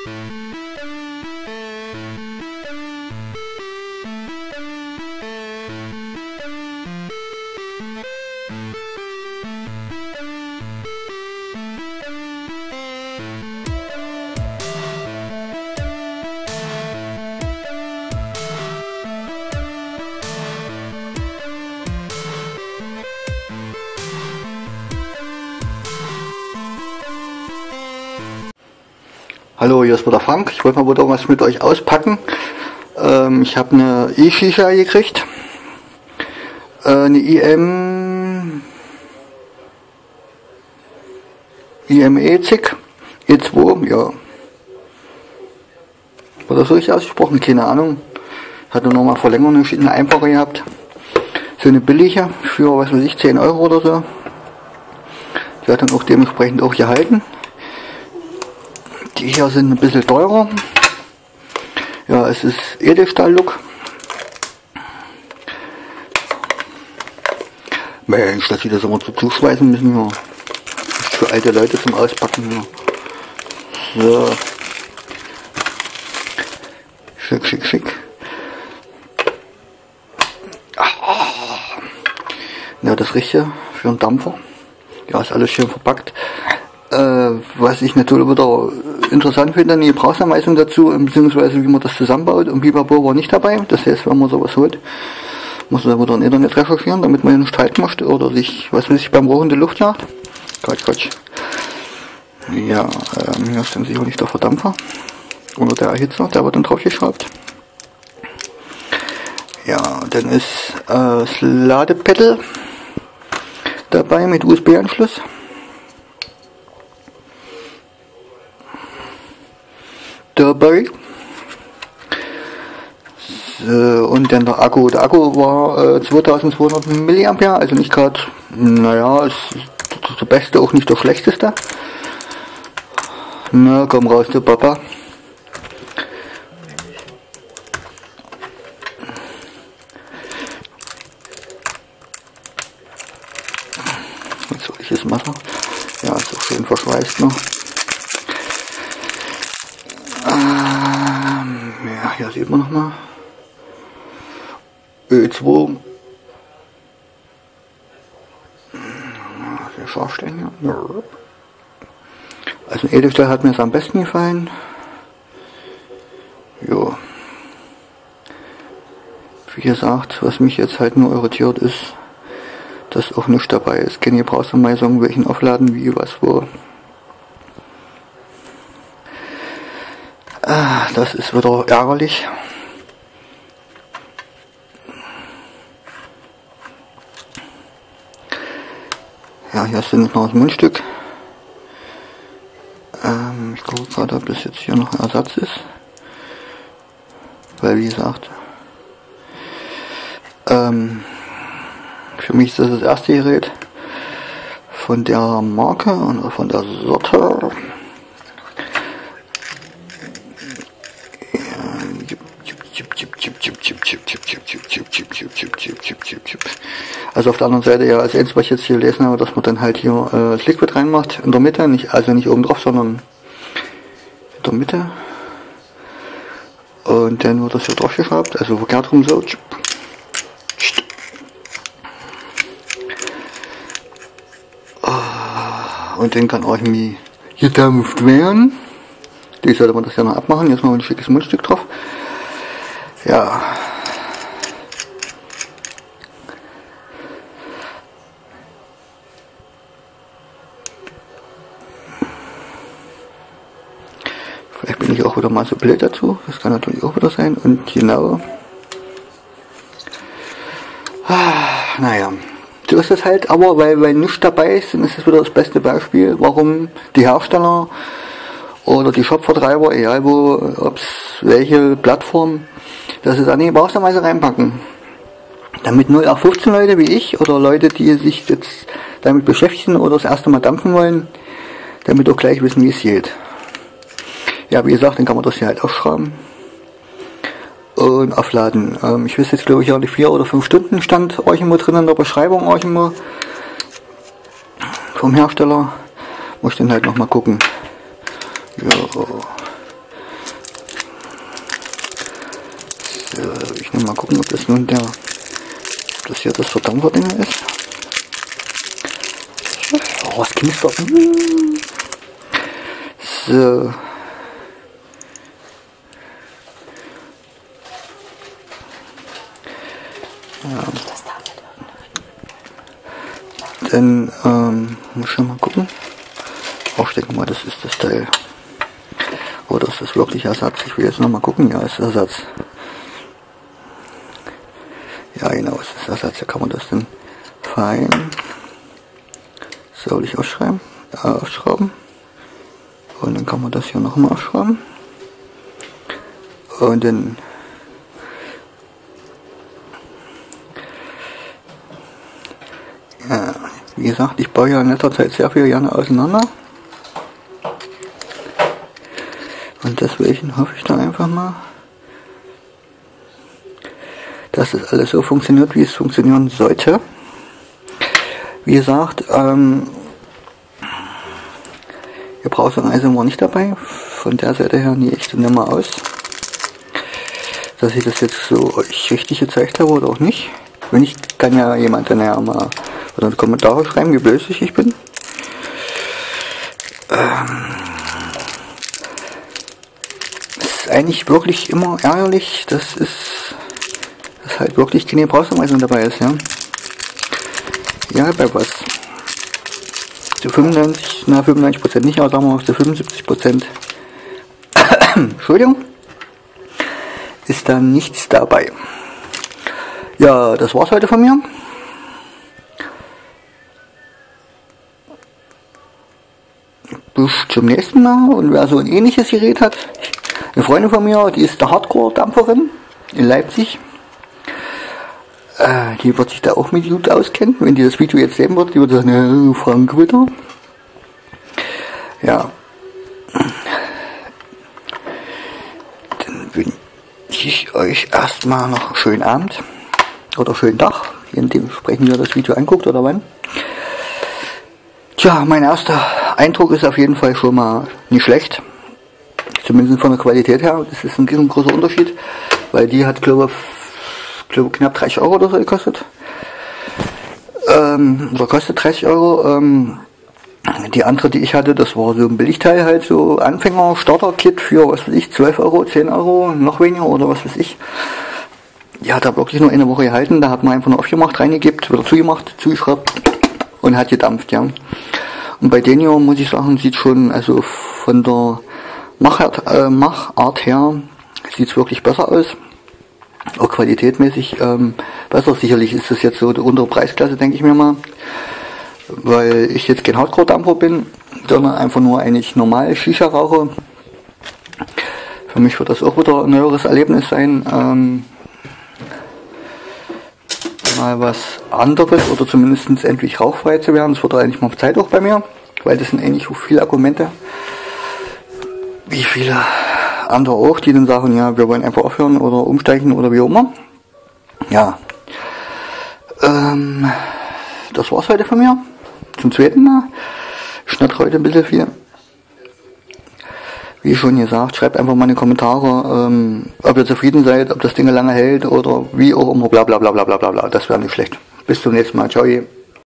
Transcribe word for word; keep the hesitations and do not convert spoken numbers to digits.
Hallo, hier ist wieder Frank. Ich wollte mal wieder was mit euch auspacken. Ähm, ich habe eine E-Shisha gekriegt. Äh, eine I M I M E-Zig E zwei, ja. Oder so richtig ausgesprochen, keine Ahnung. Hatte nochmal Verlängerung, eine einfache gehabt. So eine billige für, was weiß ich, zehn Euro oder so. Die hat dann auch dementsprechend auch gehalten. Die hier sind ein bisschen teurer. Ja, es ist Edelstahl-Look. Mensch, dass sie das immer zu zuschweißen müssen. Ja. Für alte Leute zum Auspacken. Ja. So. Schick, schick, schick. Ja, das Richtige für einen Dampfer. Ja, ist alles schön verpackt. Äh, was ich natürlich wieder interessant finde, eine Gebrauchsanweisung dazu, beziehungsweise wie man das zusammenbaut, und Bipapo war nicht dabei. Das heißt, wenn man sowas holt, muss man wieder im Internet recherchieren, damit man nicht halten möchte oder sich, was weiß ich, beim Rohr in die Luft jagt. Quatsch, Quatsch. Ja, ähm, hier ist dann sicherlich der Verdampfer oder der Erhitzer, der wird dann drauf geschraubt. Ja, dann ist äh, das Ladepedal dabei mit U S B-Anschluss. Dabei. So, und dann der Akku. Der Akku war äh, zweitausendzweihundert Milliampere, also nicht gerade, naja, ist der beste, auch nicht der schlechteste. Na, komm raus, du Papa. Jetzt soll ich es machen. Ja, ist auch schön verschweißt noch. Ähm, ja, hier sieht man nochmal. Ö zwei. Der Scharfstein hier. Also ein Edelstahl hat mir es am besten gefallen. Jo. Wie gesagt, was mich jetzt halt nur irritiert ist, dass auch nichts dabei ist. Keine Gebrauchsanweisung, welchen aufladen, wie, was, wo. Ah, das ist wieder ärgerlich. Ja, hier sind noch das Mundstück. Ähm, ich gucke gerade, ob das jetzt hier noch ein Ersatz ist. Weil, wie gesagt, ähm, für mich ist das das erste Gerät von der Marke und von der Sorte. Also auf der anderen Seite, ja, als eins, was ich jetzt hier gelesen habe, dass man dann halt hier äh, das Liquid reinmacht, in der Mitte, nicht, also nicht oben drauf, sondern in der Mitte. Und dann wird das hier drauf geschraubt, also verkehrt rum so. Und dann kann auch irgendwie gedampft werden. Die sollte man das ja noch abmachen, jetzt noch ein schickes Mundstück drauf. Ja. Vielleicht bin ich auch wieder mal so blöd dazu, das kann natürlich auch wieder sein. Und genau. Ah, naja, so ist es halt, aber weil, weil nichts dabei ist, dann ist es wieder das beste Beispiel, warum die Hersteller oder die Shop-Vertreiber, egal wo, ob es welche Plattform, dass sie da nicht Gebrauchsanweisung reinpacken. Damit null acht fünfzehn Leute wie ich oder Leute, die sich jetzt damit beschäftigen oder das erste Mal dampfen wollen, damit auch gleich wissen, wie es geht. Ja, wie gesagt, dann kann man das hier halt aufschrauben und aufladen. Ähm, ich weiß jetzt, glaube ich, ja, die vier oder fünf Stunden stand euch immer drin in der Beschreibung, euch immer vom Hersteller. Muss ich dann halt nochmal gucken. Ja. mal gucken, ob das nun der, ob das hier das Verdampferding ist. Oh, was knistert. So. Ja. Dann ähm, muss ich schon mal gucken. Oh, ich denke mal, das ist das Teil. Oder ist das wirklich Ersatz? Ich will jetzt noch mal gucken. Ja, ist Ersatz. Ja, genau, es ist Ersatz. Da kann man das dann fein. Soll ich aufschreiben? Äh, aufschrauben. Und dann kann man das hier nochmal aufschrauben. Und dann ja, wie gesagt, ich baue ja in letzter Zeit sehr viel gerne auseinander. Und deswegen hoffe ich da einfach mal, dass das alles so funktioniert, wie es funktionieren sollte. Wie gesagt, ähm, Gebrauchsanweisung war nicht dabei. Von der Seite her nie echt nicht mal aus, dass ich das jetzt so euch richtig gezeigt habe oder auch nicht. Wenn nicht, kann ja jemand dann ja mal oder in die Kommentare schreiben, wie blöd ich bin. Ähm, es ist eigentlich wirklich immer ärgerlich, dass es dass halt wirklich keine Gebrauchsanweisung dabei ist, ja. Ja, bei was? Zu fünfundneunzig, na fünfundneunzig Prozent nicht, aber sagen wir mal zu fünfundsiebzig Prozent. Entschuldigung. Ist da nichts dabei. Ja, das war's heute von mir. Bis zum nächsten Mal. Und wer so ein ähnliches Gerät hat, eine Freundin von mir, die ist der Hardcore-Dampferin in Leipzig. Äh, die wird sich da auch mit gut auskennen. Wenn die das Video jetzt sehen wird, die wird sagen, ja, Frank wieder. Ja. Dann wünsche ich euch erstmal noch einen schönen Abend oder schönen Tag, je nachdem sprechen ihr das Video anguckt oder wann. Tja, mein erster Eindruck ist auf jeden Fall schon mal nicht schlecht. Zumindest von der Qualität her. Das ist ein riesengroßer Unterschied, weil die hat, glaube ich, glaube knapp dreißig Euro oder so gekostet. Ähm, oder kostet dreißig Euro. Ähm, die andere, die ich hatte, das war so ein Billigteil, halt so Anfänger, Starter-Kit für, was weiß ich, zwölf Euro, zehn Euro, noch weniger oder was weiß ich. Die hat da wirklich nur eine Woche gehalten. Da hat man einfach nur aufgemacht, reingegibt, wieder zugemacht, zugeschraubt und hat gedampft, ja. Und bei denen hier, muss ich sagen, sieht schon, also von der Machart, äh, Machart her, sieht es wirklich besser aus. Auch qualitätmäßig ähm, besser. Sicherlich ist das jetzt so die untere Preisklasse, denke ich mir mal. Weil ich jetzt kein Hardcore-Dampfer bin, sondern einfach nur eigentlich normal Shisha rauche. Für mich wird das auch wieder ein neueres Erlebnis sein. Ähm, mal was anderes oder zumindest endlich rauchfrei zu werden. Das wird eigentlich mal Zeit auch bei mir, weil das sind eigentlich so viele Argumente, wie viele andere auch, die dann sagen, ja, wir wollen einfach aufhören oder umsteigen oder wie auch immer. Ja, ähm, das war's heute von mir. Zum zweiten Mal. Ich schneide heute ein bisschen viel. Wie schon gesagt, schreibt einfach mal in die Kommentare, ähm, ob ihr zufrieden seid, ob das Ding lange hält oder wie auch immer, bla bla bla bla bla bla. Das wäre nicht schlecht. Bis zum nächsten Mal. Ciao.